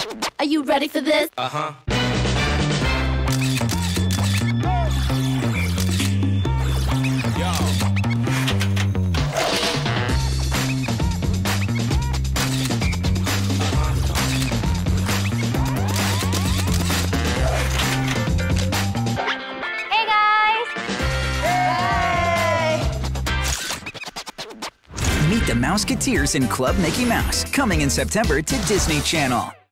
Are you ready for this? Uh-huh. Hey guys! Meet the Mouseketeers in Club Mickey Mouse, coming in September to Disney Channel.